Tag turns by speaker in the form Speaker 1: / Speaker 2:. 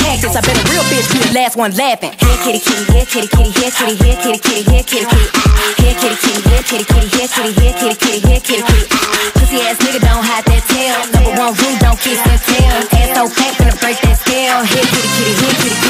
Speaker 1: tactics. I bet a real bitch be the last one laughing. Here kitty kitty, here kitty kitty, here kitty, here kitty kitty, here kitty kitty, here kitty kitty, here kitty kitty, here kitty, here kitty kitty, here kitty kitty. Pussy ass nigga don't hide that tail. Number one rule, don't kiss and tell. Ass so fat, finna break that scale. Here kitty kitty, here kitty kitty.